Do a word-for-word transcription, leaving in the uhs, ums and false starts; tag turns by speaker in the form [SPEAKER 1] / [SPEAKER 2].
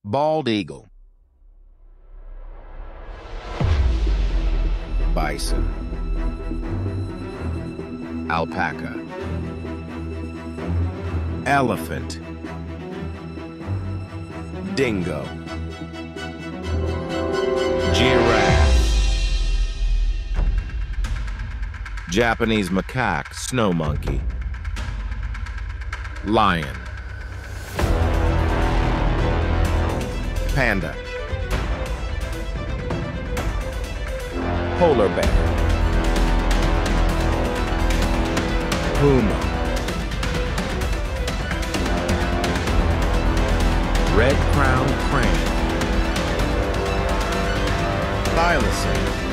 [SPEAKER 1] Bald eagle. Bison. Alpaca. Elephant. Dingo. Giraffe. Japanese macaque, snow monkey. Lion. Panda. Polar bear. Puma. Red-crowned crane. Thylacine.